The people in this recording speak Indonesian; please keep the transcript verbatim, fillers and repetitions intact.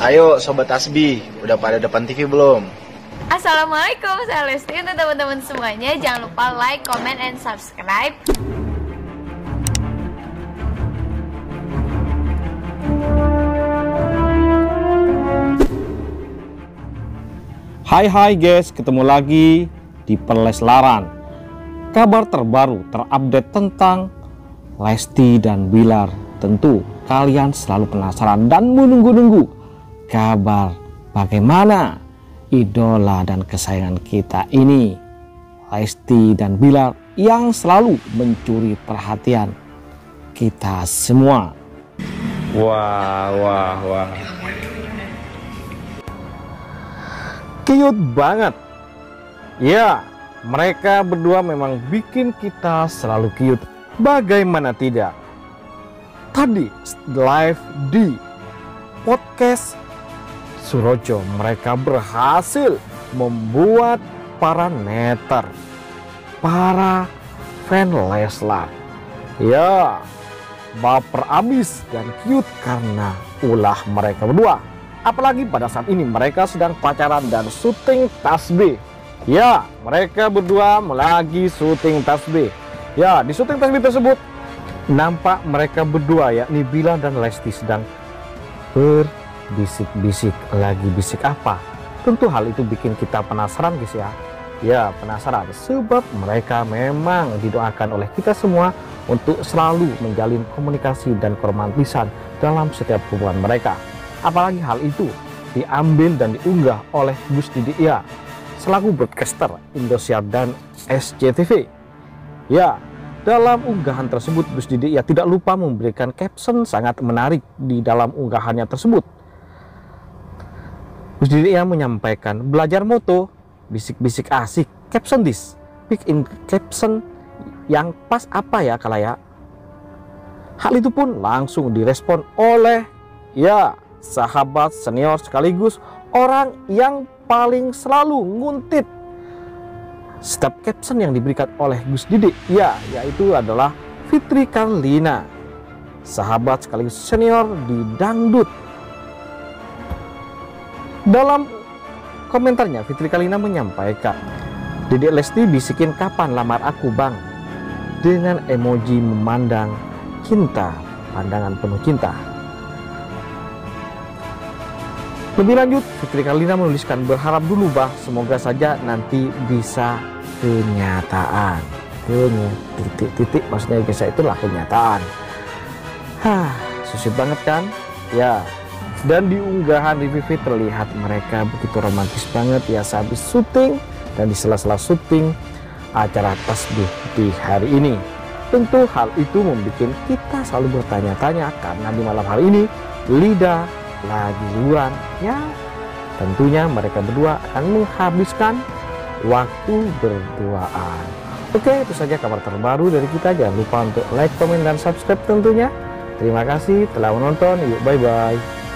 Ayo Sobat Tasbih, udah pada depan T V belum? Assalamualaikum, saya Lesti. Untuk teman-teman semuanya, jangan lupa like, comment, and subscribe. Hai hai guys, ketemu lagi di Perleslaran. Kabar terbaru terupdate tentang Lesti dan Bilar. Tentu kalian selalu penasaran dan menunggu-nunggu kabar bagaimana idola dan kesayangan kita ini, Lesti dan Bilar, yang selalu mencuri perhatian kita semua. Wah, wah, wah. Cute banget. Ya, mereka berdua memang bikin kita selalu cute. Bagaimana tidak? Tadi live di podcast Surojo, mereka berhasil membuat para netter, para fan Leslar, ya, baper abis dan cute karena ulah mereka berdua. Apalagi pada saat ini mereka sedang pacaran dan syuting tasbih. Ya, mereka berdua lagi syuting tasbih. Ya, di syuting tasbih tersebut nampak mereka berdua, yakni Bilar dan Lesti, sedang ber bisik-bisik. Lagi bisik apa? Tentu hal itu bikin kita penasaran guys ya. Ya, penasaran sebab mereka memang didoakan oleh kita semua untuk selalu menjalin komunikasi dan keromantisan dalam setiap hubungan mereka. Apalagi hal itu diambil dan diunggah oleh Gus Didia selaku broadcaster Indosiar dan S C T V. Ya, dalam unggahan tersebut Gus Didia tidak lupa memberikan caption sangat menarik di dalam unggahannya tersebut. Gus Didia menyampaikan, belajar moto, bisik-bisik asik, caption this, pick in caption yang pas apa ya kalayak. Hal itu pun langsung direspon oleh ya sahabat senior sekaligus orang yang paling selalu nguntit setiap caption yang diberikan oleh Gus Didi, ya, yaitu adalah Fitri Karlina, sahabat sekaligus senior di dangdut. Dalam komentarnya, Fitri Karlina menyampaikan, Dedek Lesti bisikin kapan lamar aku bang, dengan emoji memandang cinta, pandangan penuh cinta. Lebih lanjut, Fitri Karlina menuliskan, berharap dulu bah, semoga saja nanti bisa kenyataan. Titik-titik maksudnya guys, itulah kenyataan. Hah, susah banget kan? Ya. Dan di unggahan di T V terlihat mereka begitu romantis banget ya sehabis syuting dan di sela-sela syuting acara tasbih di hari ini. Tentu hal itu membuat kita selalu bertanya-tanya karena di malam hari ini Lida lagi liburan, ya tentunya mereka berdua akan menghabiskan waktu berduaan. Oke, itu saja kabar terbaru dari kita. Jangan lupa untuk like, komen, dan subscribe tentunya. Terima kasih telah menonton. Yuk, bye bye.